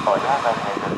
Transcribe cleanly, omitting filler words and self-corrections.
ก่อนหน้าการแข่งขัน